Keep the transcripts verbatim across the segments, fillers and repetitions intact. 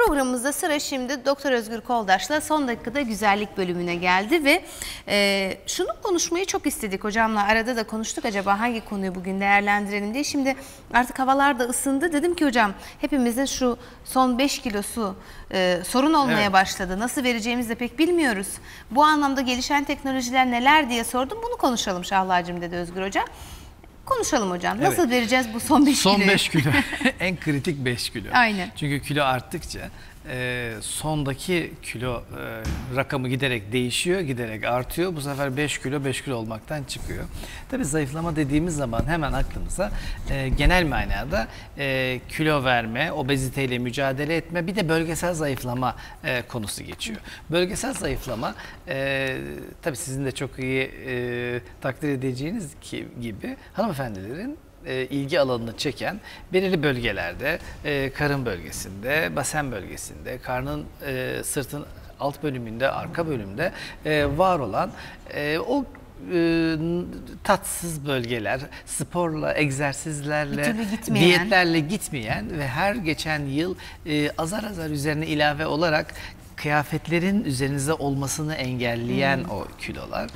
Programımızda sıra şimdi Doktor Özgür Koldaş'la son dakikada güzellik bölümüne geldi ve e, şunu konuşmayı çok istedik hocamla. Arada da konuştuk, acaba hangi konuyu bugün değerlendirelim diye. Şimdi artık havalar da ısındı. Dedim ki hocam, hepimizin şu son beş kilosu e, sorun olmaya evet. başladı. Nasıl vereceğimizi de pek bilmiyoruz. Bu anlamda gelişen teknolojiler neler diye sordum. Bunu konuşalım Şahlacığım dedi Özgür Hoca. Konuşalım hocam. Nasıl evet. vereceğiz bu son beş kiloyu? Son beş kilo. En kritik beş kilo. Aynen. Çünkü kilo arttıkça e, sondaki kilo e, rakamı giderek değişiyor, giderek artıyor. Bu sefer beş kilo beş kilo olmaktan çıkıyor. Tabii zayıflama dediğimiz zaman hemen aklımıza e, genel manada e, kilo verme, obeziteyle mücadele etme, bir de bölgesel zayıflama e, konusu geçiyor. Bölgesel zayıflama e, tabii sizin de çok iyi e, takdir edeceğiniz ki, gibi hanımefendilerin E, ilgi alanını çeken belirli bölgelerde, e, karın bölgesinde, basen bölgesinde, karnın, e, sırtın alt bölümünde, arka bölümde e, var olan e, o e, tatsız bölgeler, sporla, egzersizlerle, diyetlerle gitmeyen ve her geçen yıl e, azar azar üzerine ilave olarak kıyafetlerin üzerinizde olmasını engelleyen hmm. o kilolar.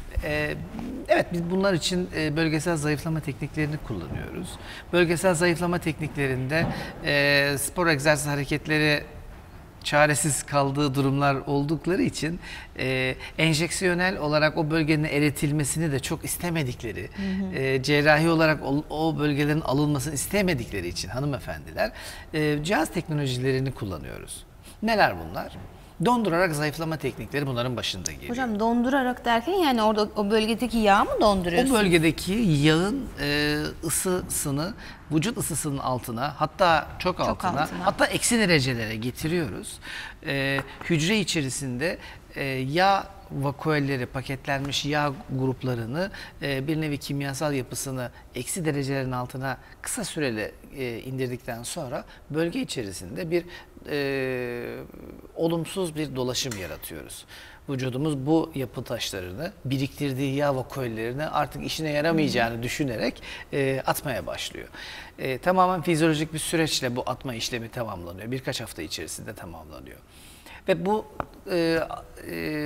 Evet, biz bunlar için bölgesel zayıflama tekniklerini kullanıyoruz. Bölgesel zayıflama tekniklerinde spor, egzersiz hareketleri çaresiz kaldığı durumlar oldukları için enjeksiyonel olarak o bölgenin eritilmesini de çok istemedikleri, hı hı. cerrahi olarak o bölgelerin alınmasını istemedikleri için hanımefendiler cihaz teknolojilerini kullanıyoruz. Neler bunlar? Dondurarak zayıflama teknikleri bunların başında geliyor. Hocam dondurarak derken yani orada o bölgedeki yağı mı donduruyorsunuz? O bölgedeki yağın e, ısısını vücut ısısının altına, hatta çok, çok altına, altına, hatta eksi derecelere getiriyoruz. E, hücre içerisinde e, yağ vakuolleri, paketlenmiş yağ gruplarını, e, bir nevi kimyasal yapısını eksi derecelerin altına kısa süreli e, indirdikten sonra bölge içerisinde bir e, olumsuz bir dolaşım yaratıyoruz. Vücudumuz bu yapı taşlarını, biriktirdiği yağ vakuollerini artık işine yaramayacağını hmm. düşünerek e, atmaya başlıyor. E, tamamen fizyolojik bir süreçle bu atma işlemi tamamlanıyor. Birkaç hafta içerisinde tamamlanıyor. Ve bu e, e,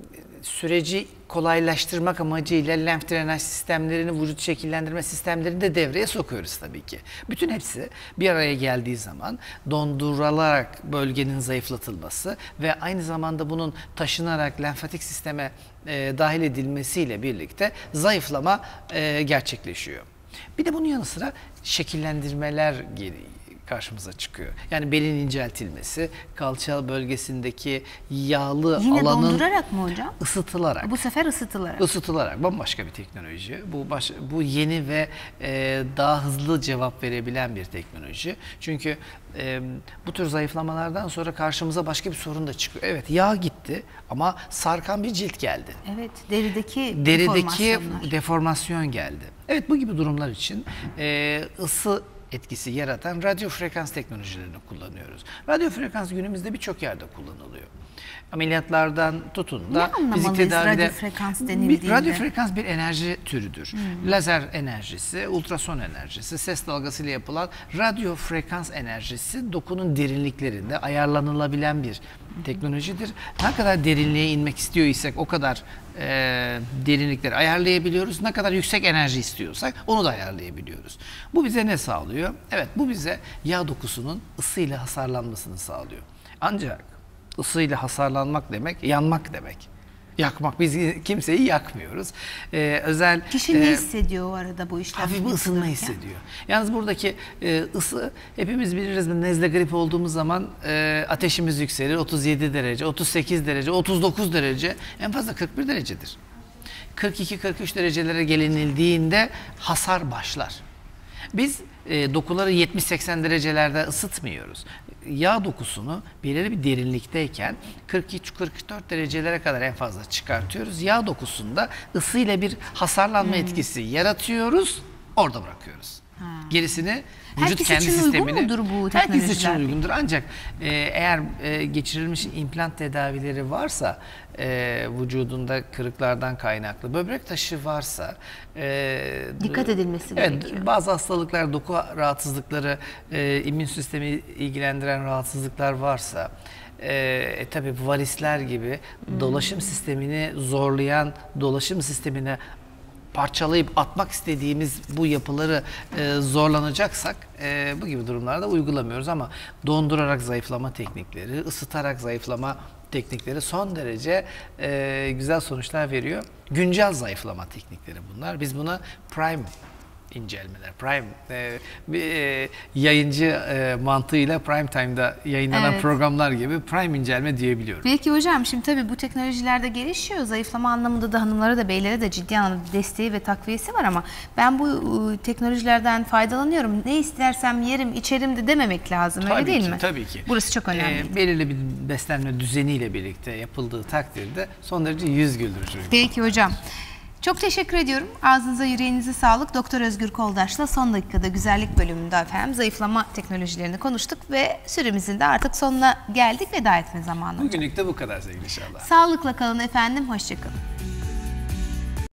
süreci kolaylaştırmak amacıyla lenf drenaj sistemlerini, vücut şekillendirme sistemlerini de devreye sokuyoruz tabii ki. Bütün hepsi bir araya geldiği zaman dondurularak bölgenin zayıflatılması ve aynı zamanda bunun taşınarak lenfatik sisteme e, dahil edilmesiyle birlikte zayıflama e, gerçekleşiyor. Bir de bunun yanı sıra şekillendirmeler geliyor. Karşımıza çıkıyor. Yani belin inceltilmesi, kalça bölgesindeki yağlı Yine alanın dondurarak mı hocam? Isıtılarak. Bu sefer ısıtılarak. Isıtılarak. Bambaşka bir teknoloji. Bu baş, bu yeni ve e, daha hızlı cevap verebilen bir teknoloji. Çünkü e, bu tür zayıflamalardan sonra karşımıza başka bir sorun da çıkıyor. Evet, yağ gitti ama sarkan bir cilt geldi. Evet, derideki derideki deformasyon geldi. Evet, bu gibi durumlar için e, ısı etkisi yaratan radyo frekans teknolojilerini kullanıyoruz. Radyo frekans günümüzde birçok yerde kullanılıyor. Ameliyatlardan tutun da fizik tedavide. Radyo frekans denildiğinde? Radyo frekans bir enerji türüdür. Hmm. Lazer enerjisi, ultrason enerjisi, ses dalgasıyla yapılan radyo frekans enerjisi dokunun derinliklerinde ayarlanılabilen bir teknolojidir. Ne kadar derinliğe inmek istiyor isek o kadar e, derinlikleri ayarlayabiliyoruz. Ne kadar yüksek enerji istiyorsak onu da ayarlayabiliyoruz. Bu bize ne sağlıyor? Evet, bu bize yağ dokusunun ısıyla hasarlanmasını sağlıyor. Ancak ısıyla hasarlanmak demek, yanmak demek. Yakmak, biz kimseyi yakmıyoruz. Ee, özel Kişi ne e, hissediyor o arada bu işlemi? Hafif bir ısınma hissediyor. Yalnız buradaki e, ısı, hepimiz biliriz, nezle grip olduğumuz zaman e, ateşimiz yükselir. otuz yedi derece, otuz sekiz derece, otuz dokuz derece, en fazla kırk bir derecedir. kırk iki kırk üç derecelere gelinildiğinde hasar başlar. Biz e, dokuları yetmiş seksen derecelerde ısıtmıyoruz. Yağ dokusunu belirli bir derinlikteyken kırk üç kırk dört derecelere kadar en fazla çıkartıyoruz. Yağ dokusunda ısıyla bir hasarlanma hmm. etkisi yaratıyoruz, orada bırakıyoruz. Gerisini vücut Herkes kendi için sistemini... uygun mudur bu Herkes için teknolojiler? uygundur. Ancak e, eğer e, geçirilmiş implant tedavileri varsa, e, vücudunda kırıklardan kaynaklı, böbrek taşı varsa... E, Dikkat edilmesi evet, gerekiyor. bazı hastalıklar, doku rahatsızlıkları, e, immün sistemi ilgilendiren rahatsızlıklar varsa... E, tabii varisler gibi hmm. dolaşım sistemini zorlayan, dolaşım sistemine parçalayıp atmak istediğimiz bu yapıları e, zorlanacaksak e, bu gibi durumlarda uygulamıyoruz, ama dondurarak zayıflama teknikleri, ısıtarak zayıflama teknikleri son derece e, güzel sonuçlar veriyor. Güncel zayıflama teknikleri bunlar. Biz buna prime incelmeler, prime e, bir e, yayıncı e, mantığıyla prime time'da yayınlanan Evet. programlar gibi prime incelme diyebiliyorum. Peki hocam, şimdi tabii bu teknolojilerde gelişiyor. Zayıflama anlamında da hanımlara da beylere de ciddi anlamda desteği ve takviyesi var, ama ben bu ıı, teknolojilerden faydalanıyorum, ne istersem yerim içerim de dememek lazım, öyle Tabii değil ki, mi? Tabii ki. Burası çok önemli. Ee, belirli bir beslenme düzeniyle birlikte yapıldığı takdirde son derece yüz güldürücü. Peki hocam. Çok teşekkür ediyorum. Ağzınıza yüreğinize sağlık. Doktor Özgür Koldaş'la son dakikada güzellik bölümünde efendim zayıflama teknolojilerini konuştuk ve süremizin de artık sonuna geldik. Veda etme zamanı. Bugünlük de bu kadar sevgili inşallah. Sağlıkla kalın efendim. Hoşça kalın.